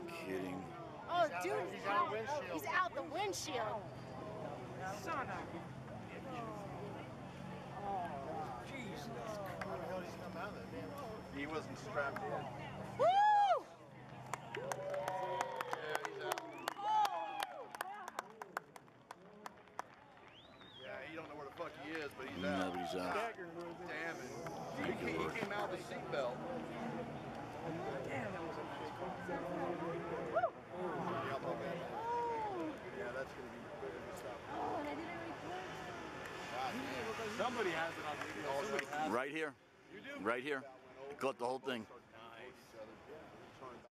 kidding? Oh, dude, he's out. He's out the windshield. Son of Jesus. How the hell did he come out of that? He wasn't strapped in. Woo! Yeah, he's out. Yeah, he don't know where the fuck he is, but he's out. Nobody's out. Damn it. He came out with a seatbelt. Damn, that was a nice car. Yeah, that's going to be good. Oh, and I didn't record. Somebody has it on video. Right here. You do? Right here. I caught the whole thing.